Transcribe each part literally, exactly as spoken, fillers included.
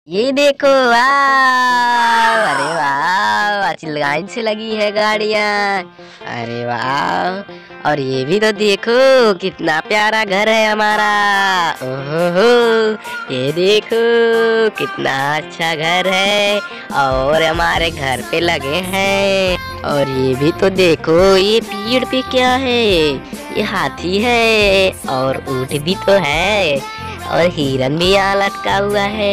ये देखो, वाह! अरे वाह! चिल्लाइन से लगी है गाड़ियाँ। अरे वाह! और ये भी तो देखो, कितना प्यारा घर है हमारा। ओहो हो, ये देखो कितना अच्छा घर है और हमारे घर पे लगे हैं। और ये भी तो देखो, ये पेड़ पे क्या है? ये हाथी है और ऊँट भी तो है और हिरन भी यहाँ लटका हुआ है।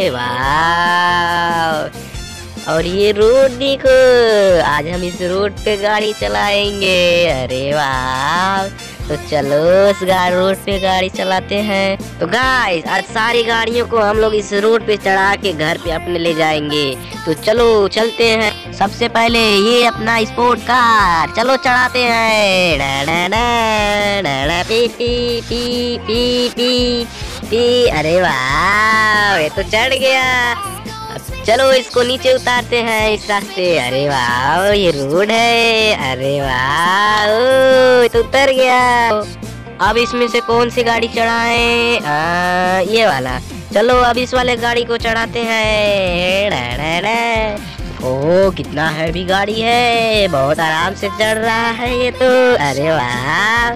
वाह! और ये रोड देखो, आज हम इस रोड पे गाड़ी चलाएंगे। अरे वाह! तो चलो इस रोड पे गाड़ी चलाते हैं। तो गाइस, आज सारी गाड़ियों को हम लोग इस रोड पे चढ़ा के घर पे अपने ले जाएंगे। तो चलो चलते हैं। सबसे पहले ये अपना स्पोर्ट कार, चलो चढ़ाते हैं। डा डा डा डा डा पी पी पी पी पी पी। अरे वाह, ये तो चढ़ गया। अब चलो इसको नीचे उतारते हैं इस रास्ते। अरे वाह, ये रोड है। अरे वाह, ओ, ये तो उतर गया। अब इसमें से कौन सी गाड़ी चढ़ाएं? आ, ये वाला। चलो अब इस वाले गाड़ी को चढ़ाते हैं। डा डा डा। ओह, कितना हैवी गाड़ी है, बहुत आराम से चढ़ रहा है ये तो। अरे वाह,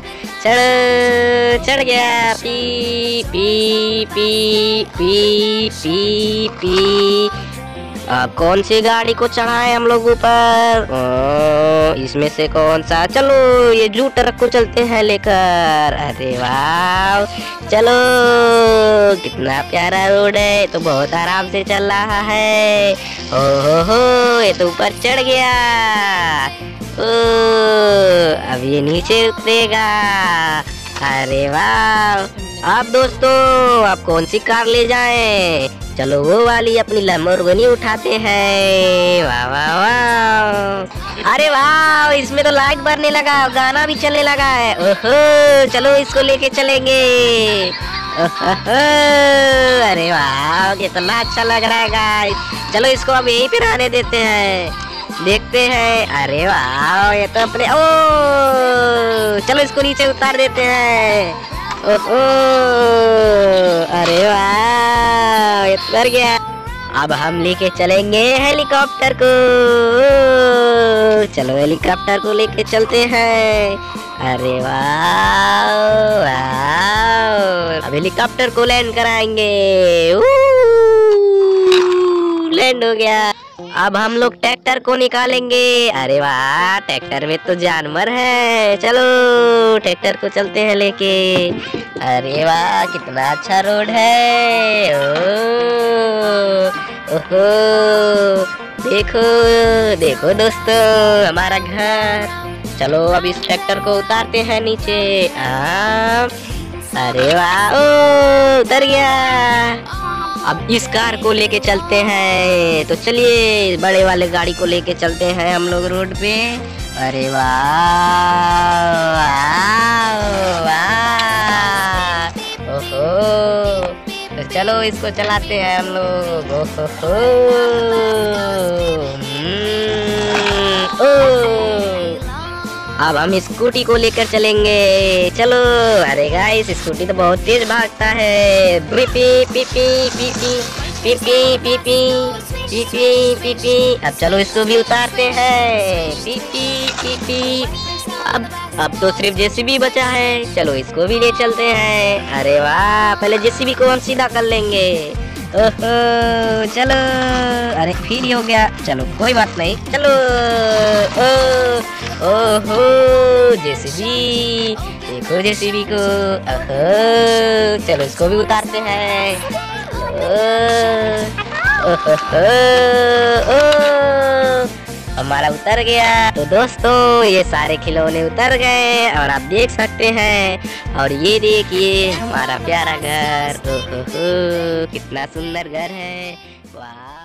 चढ़ चढ़ गया। पी पी पी पी पी पी। अब कौन सी गाड़ी को चढ़ाएं हम लोग ऊपर? इसमें से कौन सा? चलो ये जू ट्रक को चलते हैं लेकर। अरे वाह, चलो कितना प्यारा रोड है, तो बहुत आराम से चल रहा है। ओ हो हो, ये तो ऊपर चढ़ गया। ओ, अब ये नीचे उतरेगा। अरे वाह! आप दोस्तों, आप कौन सी कार ले जाएं? चलो वो वाली अपनी लैम्बोर्गिनी उठाते हैं। वाह वाह वाह! अरे वाह, इसमें तो लाइट बरने लगा, गाना भी चलने लगा है। ओहो, चलो इसको लेके चलेंगे। ओहो, अरे वाह, कितना अच्छा लग रहा है गाइस। चलो इसको अब यहीं पे रहने देते हैं, देखते हैं। अरे वाह, ये तो अपने ओ, चलो इसको नीचे उतार देते हैं। ओहो, अरे वाह, ये उतर गया। अब हम लेके चलेंगे हेलीकॉप्टर को। चलो हेलीकॉप्टर को लेके चलते हैं। अरे वाह वाह, अब हेलीकॉप्टर को लैंड कराएंगे। लैंड हो गया। अब हम लोग ट्रैक्टर को निकालेंगे। अरे वाह, ट्रैक्टर में तो जानवर है। चलो ट्रैक्टर को चलते हैं लेके। अरे वाह, कितना अच्छा रोड है। ओ, ओहो, देखो देखो दोस्तों, हमारा घर। चलो अब इस ट्रैक्टर को उतारते हैं नीचे। आ, अरे वाह, ओ, उतर गया। अब इस कार को लेके चलते हैं। तो चलिए बड़े वाले गाड़ी को लेके चलते हैं हम लोग रोड पे। अरे वाह वाह वाह, ओहो, तो चलो इसको चलाते हैं हम लोग। ओहो, अब हम स्कूटी को लेकर चलेंगे। चलो। अरे गाइस, स्कूटी तो बहुत तेज भागता है। पी पी पी पी पी पी पी पी पी पी पी पी। अब चलो इसको भी उतारते हैं। पी पी पी पी। अब अब तो सिर्फ जेसीबी बचा है। चलो इसको भी ले चलते हैं। अरे वाह, पहले जेसीबी को हम सीधा कर लेंगे। ओहो, चलो। अरे फिर ही हो गया, चलो कोई बात नहीं। चलो। ओ, ओहो, जेसीबी, देखो जेसीबी को। ओहो, चलो इसको भी उतारते हैं। ओ, ओहो, ओ, हमारा उतर गया। तो दोस्तों, ये सारे खिलौने उतर गए और आप देख सकते हैं। और ये देखिए हमारा प्यारा घर। ओहो, कितना सुंदर घर है। वाह।